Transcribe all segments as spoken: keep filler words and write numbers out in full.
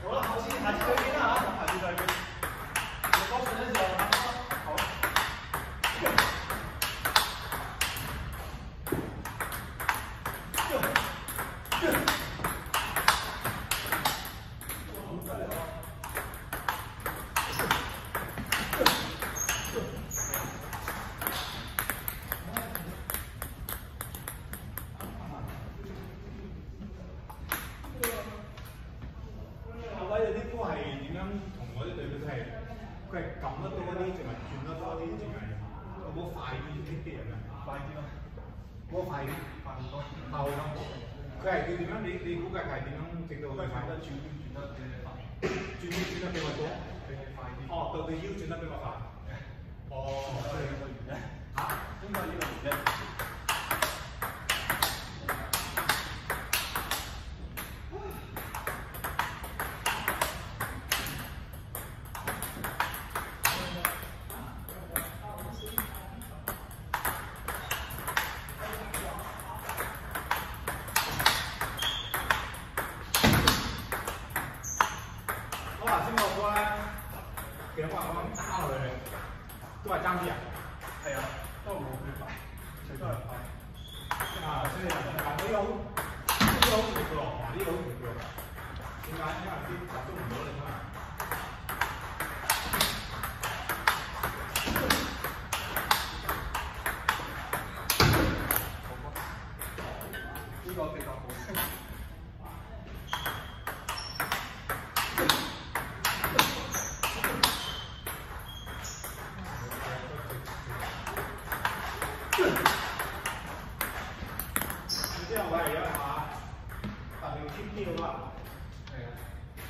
好啦，下次下次再見啦嚇，下次再見。你高順嘅時候，好。有啲波係點樣同嗰啲對比？佢係佢係撳得多啲，定係轉得多啲，定係有冇快啲啲啲人啊？快啲咯，嗰個快啲，快好多，快好多。佢係佢點樣？你你估計係點樣整到佢快？得轉腰轉得比你快，轉腰轉得比我多，比你快啲。哦，到對腰轉得比我快。哦，所以呢個原因嚇，應該係呢個原因。其實我講打落去都係爭啲人，係啊，都冇佢快，最多係快。啊，所以嗱呢個好，呢個好熱嘅喎，嗱呢個好熱嘅喎。點解？因為啲集中唔到你嘛。呢個比較好。之後我係有下特別貼啲啊，係啊。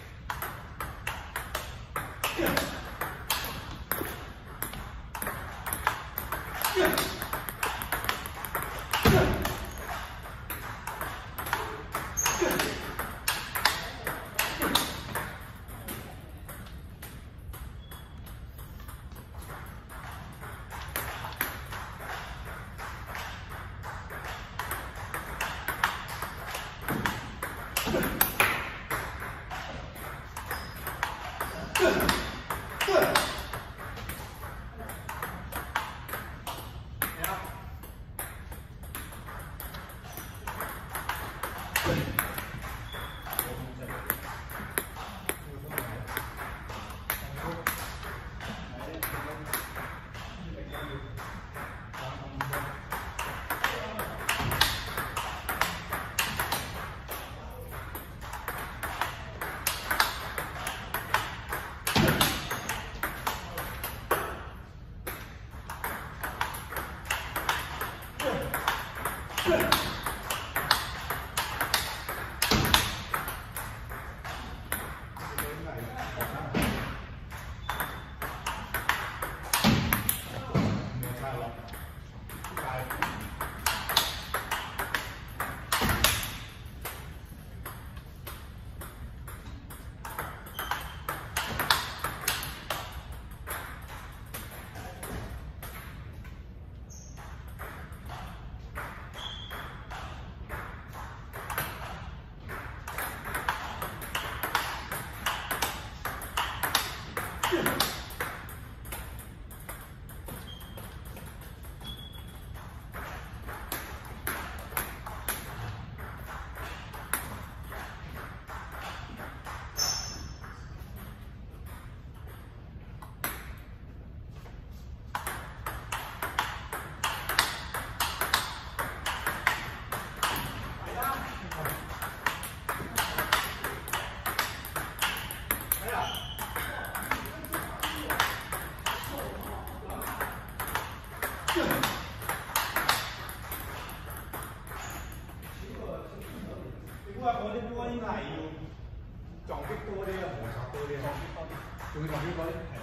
我啲波應該係要撞擊多啲啊，摩擦多啲，撞擊多啲，仲要撞擊多啲，係啊，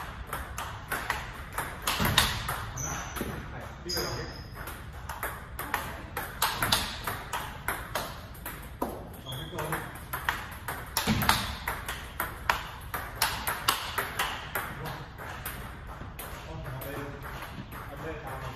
係咪啊？係邊個撞擊？撞擊多啲。哇！我同你有咩打法講？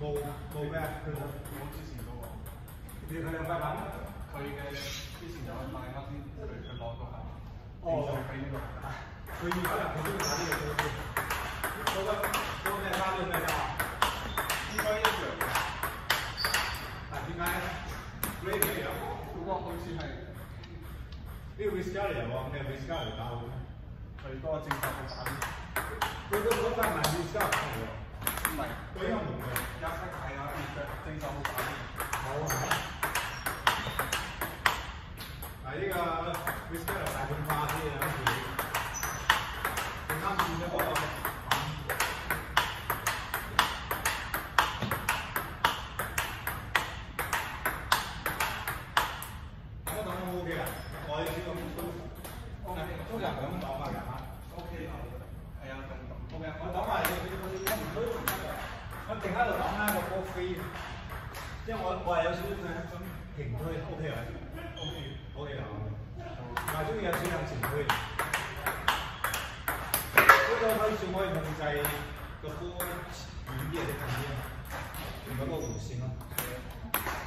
冇冇咩？佢我之前嗰個， 你佢兩塊板？ 佢嘅之前有一塊啱先，佢佢攞到係。 哦。 佢呢個。 佢而家佢中意打呢個東西。嗰個嗰個咩花叫咩花？應該一樣嘅。但點解？Ray 啊？ 嗰個好似係呢個 Viscalia 喎，你係 Viscalia 打好咩？ 佢嗰個正手好打啲。 佢嗰嗰塊唔係 Viscalia 嚟喎。 唔係， 佢應該唔係。 有色係啊，正手好打啲。 好係。嗱，呢個 Viscalia 大半花啲啊，跟住啱轉咗個。通常咁講法㗎嚇 ，O K 係啊，咁咁 O K。我講埋你你我唔都唔得㗎，我淨喺度講啦個波飛，因為我我係有少少想平推 O K 啊 ，O K O K 啦，但係中意有少少前推，嗰個可以算可以控制個波遠啲定近啲啊，用嗰個弧線咯。